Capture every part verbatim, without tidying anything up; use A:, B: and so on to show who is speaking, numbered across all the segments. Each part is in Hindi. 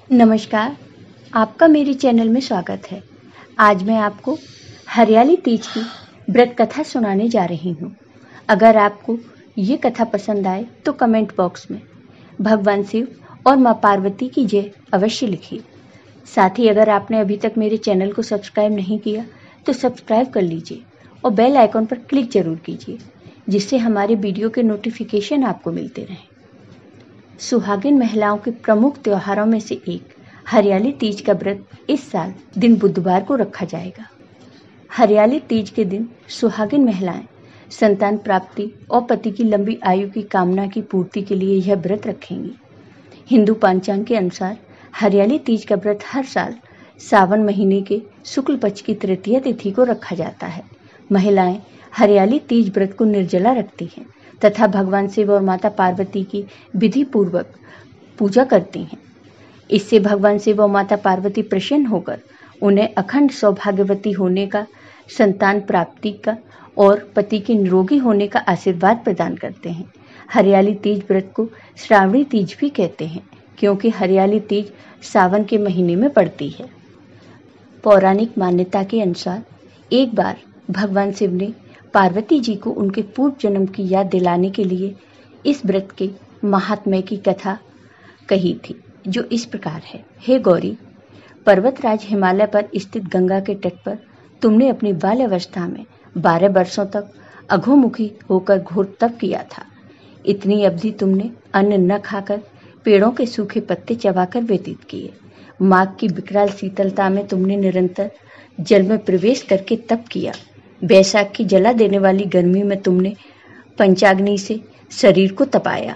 A: नमस्कार, आपका मेरे चैनल में स्वागत है। आज मैं आपको हरियाली तीज की व्रत कथा सुनाने जा रही हूँ। अगर आपको ये कथा पसंद आए तो कमेंट बॉक्स में भगवान शिव और माँ पार्वती की जय अवश्य लिखिए। साथ ही अगर आपने अभी तक मेरे चैनल को सब्सक्राइब नहीं किया तो सब्सक्राइब कर लीजिए और बेल आइकॉन पर क्लिक जरूर कीजिए, जिससे हमारे वीडियो के नोटिफिकेशन आपको मिलते रहें। सुहागिन महिलाओं के प्रमुख त्योहारों में से एक हरियाली तीज का व्रत इस साल दिन बुधवार को रखा जाएगा। हरियाली तीज के दिन सुहागिन महिलाएं संतान प्राप्ति और पति की लंबी आयु की कामना की पूर्ति के लिए यह व्रत रखेंगी। हिंदू पंचांग के अनुसार हरियाली तीज का व्रत हर साल सावन महीने के शुक्ल पक्ष की तृतीय तिथि को रखा जाता है। महिलाएं हरियाली तीज व्रत को निर्जला रखती हैं तथा भगवान शिव और माता पार्वती की विधि पूर्वक पूजा करती हैं। इससे भगवान शिव और माता पार्वती प्रसन्न होकर उन्हें अखंड सौभाग्यवती होने का, संतान प्राप्ति का और पति के निरोगी होने का आशीर्वाद प्रदान करते हैं। हरियाली तीज व्रत को श्रावणी तीज भी कहते हैं, क्योंकि हरियाली तीज सावन के महीने में पड़ती है। पौराणिक मान्यता के अनुसार एक बार भगवान शिव ने पार्वती जी को उनके पूर्व जन्म की याद दिलाने के लिए इस व्रत के महात्म्य की कथा कही थी, जो इस प्रकार है। हे गौरी, पर्वतराज हिमालय पर स्थित गंगा के तट पर तुमने अपनी बाल्यावस्था में बारह वर्षों तक अधोमुखी होकर घोर तप किया था। इतनी अवधि तुमने अन्न न खाकर पेड़ों के सूखे पत्ते चबाकर व्यतीत किए। माघ की विकराल शीतलता में तुमने निरंतर जल में प्रवेश करके तप किया। बैसाख की जला देने वाली गर्मी में तुमने पंचाग्नि से शरीर को तपाया।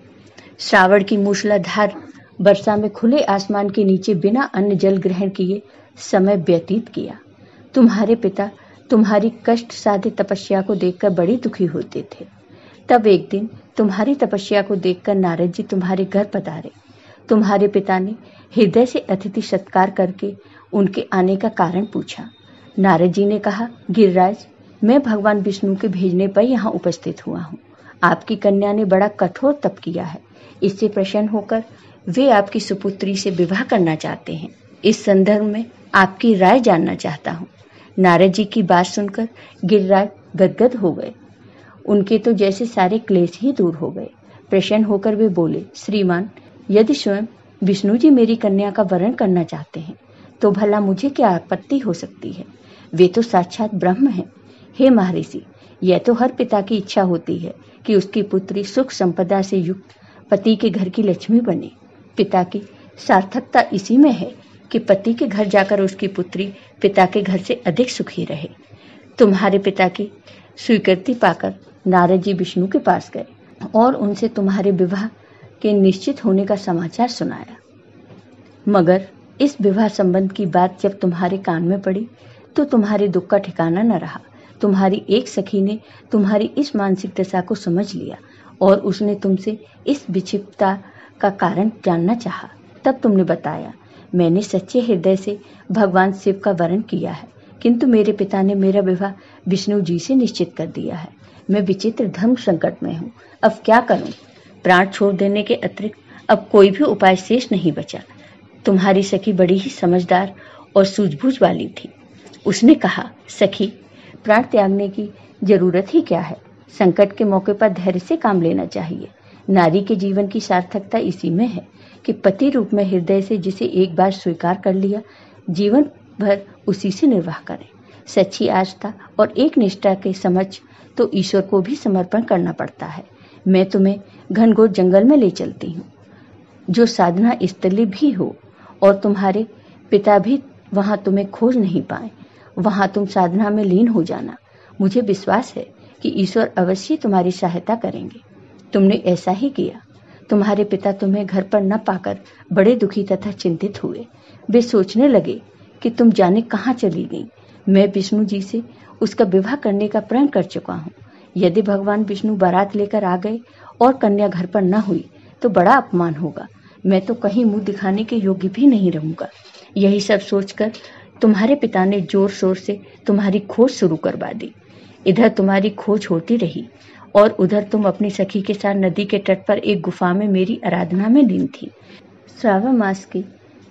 A: श्रावण की मूसलाधार वर्षा में खुले आसमान के नीचे बिना अन्न जल ग्रहण किए समय व्यतीत किया। तुम्हारे पिता तुम्हारी कष्ट साध्य तपस्या को देखकर बड़े दुखी होते थे। तब एक दिन तुम्हारी तपस्या को देखकर नारद जी तुम्हारे घर पधारे। तुम्हारे पिता ने हृदय से अतिथि सत्कार करके उनके आने का कारण पूछा। नारद जी ने कहा, गिरिराज, मैं भगवान विष्णु के भेजने पर यहाँ उपस्थित हुआ हूँ। आपकी कन्या ने बड़ा कठोर तप किया है। इससे प्रसन्न होकर वे आपकी सुपुत्री से विवाह करना चाहते हैं। इस संदर्भ में आपकी राय जानना चाहता हूँ। नारद जी की बात सुनकर गिरिराज गदगद हो गए। उनके तो जैसे सारे क्लेश ही दूर हो गए। प्रसन्न होकर वे बोले, श्रीमान, यदि स्वयं विष्णु जी मेरी कन्या का वरण करना चाहते हैं तो भला मुझे क्या आपत्ति हो सकती है। वे तो साक्षात ब्रह्म हैं। हे महर्षि, यह तो हर पिता की इच्छा होती है कि उसकी पुत्री सुख संपदा से युक्त पति के घर की लक्ष्मी बने। पिता की सार्थकता इसी में है कि पति के घर जाकर उसकी पुत्री पिता के घर से अधिक सुखी रहे। तुम्हारे पिता की स्वीकृति पाकर नारद जी विष्णु के पास गए और उनसे तुम्हारे विवाह के निश्चित होने का समाचार सुनाया। मगर इस विवाह संबंध की बात जब तुम्हारे कान में पड़ी तो तुम्हारे दुख का ठिकाना न रहा। तुम्हारी एक सखी ने तुम्हारी इस मानसिक दशा को समझ लिया और उसने तुमसे इस विक्षिप्तता का कारण जानना चाहा। तब तुमने बताया, मैंने सच्चे हृदय से भगवान शिव का वरण किया है, किंतु मेरे पिता ने मेरा विवाह विष्णु जी से निश्चित कर दिया है। मैं विचित्र धर्म संकट में हूँ। अब क्या करूँ? प्राण छोड़ देने के अतिरिक्त अब कोई भी उपाय शेष नहीं बचा। तुम्हारी सखी बड़ी ही समझदार और सूझबूझ वाली थी। उसने कहा, सखी, प्राण त्यागने की जरूरत ही क्या है। संकट के मौके पर धैर्य से काम लेना चाहिए। नारी के जीवन की सार्थकता इसी में है कि पति रूप में हृदय से जिसे एक बार स्वीकार कर लिया, जीवन भर उसी से निर्वाह करें। सच्ची आस्था और एक निष्ठा के समक्ष तो ईश्वर को भी समर्पण करना पड़ता है। मैं तुम्हें घनघोर जंगल में ले चलती हूँ, जो साधना स्थली भी हो, और तुम्हारे पिता भी वहां तुम्हें खोज नहीं पाए। वहां तुम साधना में लीन हो जाना। मुझे विश्वास है कि ईश्वर अवश्य तुम्हारी सहायता करेंगे। तुमने ऐसा ही किया। तुम्हारे पिता तुम्हें घर पर न पाकर बड़े दुखी तथा चिंतित हुए। वे सोचने लगे कि तुम जाने कहाँ चली गई। मैं विष्णु जी से उसका विवाह करने का प्रण कर चुका हूँ। यदि भगवान विष्णु बारात लेकर आ गए और कन्या घर पर न हुई तो बड़ा अपमान होगा। मैं तो कहीं मुंह दिखाने के योग्य भी नहीं रहूंगा। यही सब सोचकर तुम्हारे पिता ने जोर शोर से तुम्हारी खोज शुरू करवा दी। इधर तुम्हारी खोज होती रही और उधर तुम अपनी सखी के साथ नदी के तट पर एक गुफा में मेरी आराधना में लीन थी। श्रावण मास के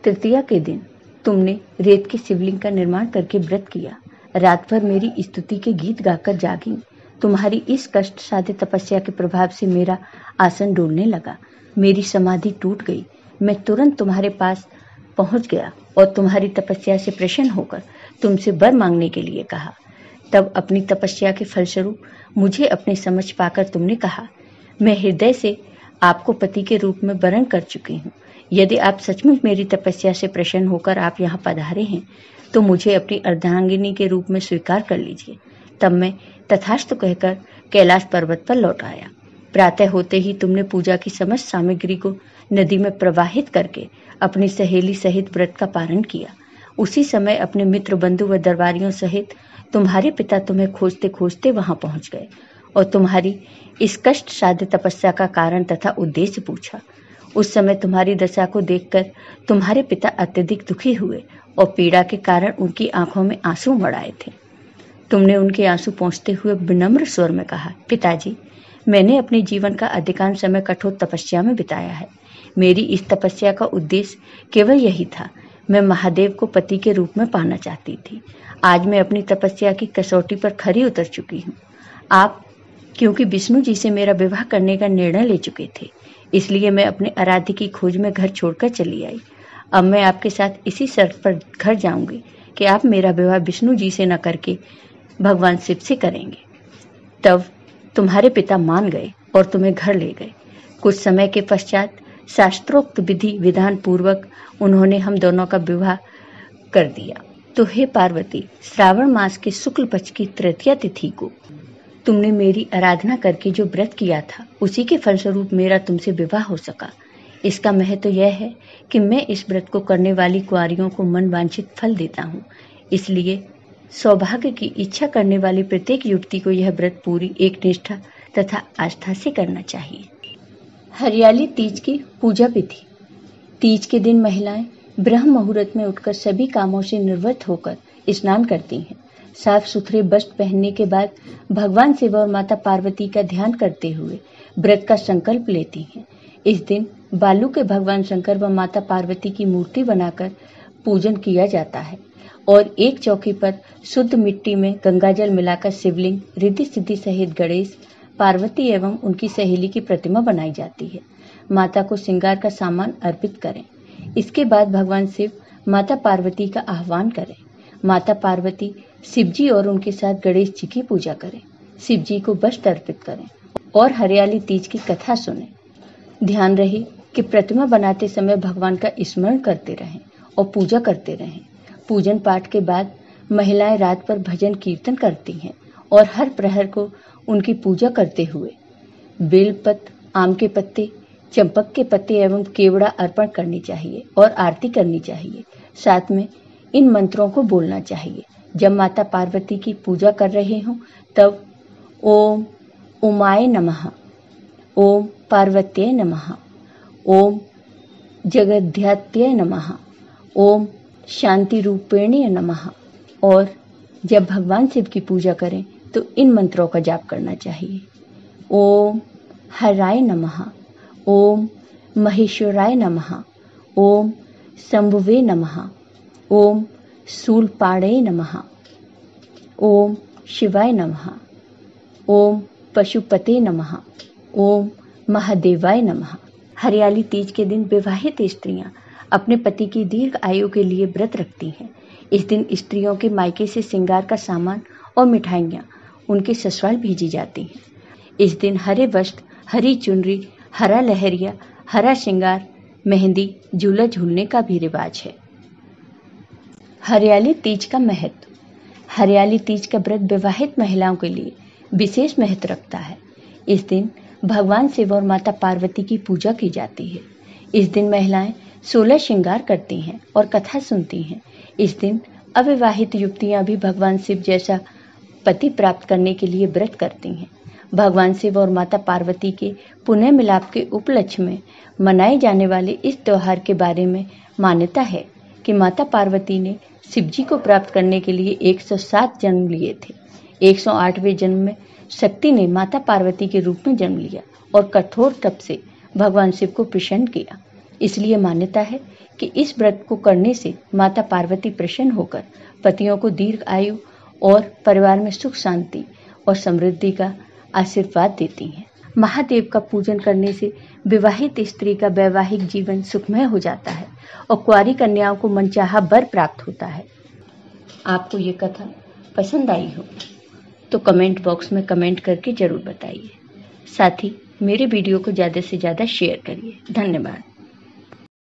A: तृतीया के दिन तुमने रेत के शिवलिंग का निर्माण करके व्रत किया। रात भर मेरी स्तुति के गीत गाकर जागी। तुम्हारी इस कष्ट साध्य तपस्या के प्रभाव से मेरा आसन डोलने लगा, मेरी समाधि टूट गई। मैं तुरंत तुम्हारे पास पहुंच गया और तुम्हारी तपस्या से प्रसन्न होकर तुमसे वर मांगने के लिए कहा। तब अपनी तपस्या के फलस्वरूप मुझे अपने समझ पाकर तुमने कहा, मैं हृदय से आपको पति के रूप में वरण कर चुकी हूँ। यदि आप सचमुच मेरी तपस्या से प्रसन्न होकर आप यहाँ पधारे हैं तो मुझे अपनी अर्धांगिनी के रूप में स्वीकार कर लीजिए। तब मैं तथास्तु कहकर कैलाश पर्वत पर लौट आया। प्रातः होते ही तुमने पूजा की समस्त सामग्री को नदी में प्रवाहित करके अपनी सहेली सहित व्रत का पारण किया। उसी समय अपने मित्र बंधु व दरबारियों सहित तुम्हारे पिता तुम्हें खोजते खोजते वहां पहुंच गए और तुम्हारी इस कष्ट साध्य तपस्या का कारण तथा उद्देश्य पूछा। उस समय तुम्हारी दशा को देखकर तुम्हारे पिता अत्यधिक दुखी हुए और पीड़ा के कारण उनकी आंखों में आंसू मढ़ाए थे। तुमने उनके आंसू पोंछते हुए विनम्र स्वर में कहा, पिताजी, मैंने अपने जीवन का अधिकांश समय कठोर तपस्या में बिताया है। मेरी इस तपस्या का उद्देश्य केवल यही था, मैं महादेव को पति के रूप में पाना चाहती थी। आज मैं अपनी तपस्या की कसौटी पर खरी उतर चुकी हूँ। आप क्योंकि विष्णु जी से मेरा विवाह करने का निर्णय ले चुके थे, इसलिए मैं अपने आराध्य की खोज में घर छोड़कर चली आई। अब मैं आपके साथ इसी शर्त पर घर जाऊंगी कि आप मेरा विवाह विष्णु जी से न करके भगवान शिव से करेंगे। तब तुम्हारे पिता मान गए और तुम्हें घर ले गए। कुछ समय के पश्चात शास्त्रोक्त विधि विधान पूर्वक उन्होंने हम दोनों का विवाह कर दिया। तो हे पार्वती, श्रावण मास के शुक्ल पक्ष की तृतीया तिथि को तुमने मेरी आराधना करके जो व्रत किया था, उसी के फलस्वरूप मेरा तुमसे विवाह हो सका। इसका महत्व तो यह है कि मैं इस व्रत को करने वाली कुंवारियों को मन वांछित फल देता हूँ। इसलिए सौभाग्य की इच्छा करने वाली प्रत्येक युवती को यह व्रत पूरी एक निष्ठा तथा आस्था से करना चाहिए। हरियाली तीज की पूजा विधि। तीज के दिन महिलाएं ब्रह्म मुहूर्त में उठकर सभी कामों से निवृत्त होकर स्नान करती हैं। साफ सुथरे वस्त्र पहनने के बाद भगवान शिव और माता पार्वती का ध्यान करते हुए व्रत का संकल्प लेती हैं। इस दिन बालू के भगवान शंकर व माता पार्वती की मूर्ति बनाकर पूजन किया जाता है और एक चौकी पर शुद्ध मिट्टी में गंगाजल मिलाकर शिवलिंग, रिद्धि सिद्धि सहित गणेश, पार्वती एवं उनकी सहेली की प्रतिमा बनाई जाती है। माता को श्रृंगार का सामान अर्पित करें। इसके बाद भगवान शिव, माता पार्वती का आह्वान करें। माता पार्वती शिव जी और उनके साथ गणेश जी की पूजा करें। शिव जी को वस्त्र अर्पित करें और हरियाली तीज की कथा सुनें। ध्यान रहे कि प्रतिमा बनाते समय भगवान का स्मरण करते रहें और पूजा करते रहें। पूजन पाठ के बाद महिलाएं रात पर भजन कीर्तन करती हैं और हर प्रहर को उनकी पूजा करते हुए बेलपत्र, आम के पत्ते, चंपक के पत्ते एवं केवड़ा अर्पण करनी चाहिए और आरती करनी चाहिए। साथ में इन मंत्रों को बोलना चाहिए। जब माता पार्वती की पूजा कर रहे हों तब ओम उमाय नमः, ओम पार्वत्यै नमः, ओम जगद्धात्र्यै नमः, ओम शांति रूपेण्ये नमः। और जब भगवान शिव की पूजा करें तो इन मंत्रों का जाप करना चाहिए। ओम हराय नमः, ओम महेश्वराय नमः, ओम शंभुवे नमः, ओम शूलपाणे नमः, ओम शिवाय नमः, ओम पशुपते नमः, ओम महादेवाय नमः। हरियाली तीज के दिन विवाहित स्त्रियां अपने पति की दीर्घ आयु के लिए व्रत रखती हैं। इस दिन स्त्रियों के मायके से श्रृंगार का सामान और मिठाइयाँ उनके ससुराल भेजी जाती हैं। इस दिन हरे वस्त्र, हरी चुनरी, हरा लहरिया, हरा श्रृंगार, मेहंदी, झूला झूलने का भी रिवाज है। हरियाली तीज का महत्व। हरियाली तीज का व्रत विवाहित महिलाओं के लिए विशेष महत्व रखता है। इस दिन भगवान शिव और माता पार्वती की पूजा की जाती है। इस दिन महिलाएं सोलह श्रृंगार करती हैं और कथा सुनती हैं। इस दिन अविवाहित युवतियां भी भगवान शिव जैसा पति प्राप्त करने के लिए व्रत करती हैं। भगवान शिव और माता पार्वती के पुनः मिलाप के उपलक्ष्य में मनाए जाने वाले इस त्योहार के बारे में मान्यता है कि माता पार्वती ने शिव जी को प्राप्त करने के लिए एक सौ सात जन्म लिए थे। एक सौ आठवें जन्म में शक्ति ने माता पार्वती के रूप में जन्म लिया और कठोर तप से भगवान शिव को प्रसन्न किया। इसलिए मान्यता है कि इस व्रत को करने से माता पार्वती प्रसन्न होकर पतियों को दीर्घ आयु और परिवार में सुख शांति और समृद्धि का आशीर्वाद देती हैं। महादेव का पूजन करने से विवाहित स्त्री का वैवाहिक जीवन सुखमय हो जाता है और कुंवारी कन्याओं को मनचाहा वर प्राप्त होता है। आपको ये कथा पसंद आई हो तो कमेंट बॉक्स में कमेंट करके जरूर बताइए। साथ ही मेरे वीडियो को ज़्यादा से ज़्यादा शेयर करिए। धन्यवाद।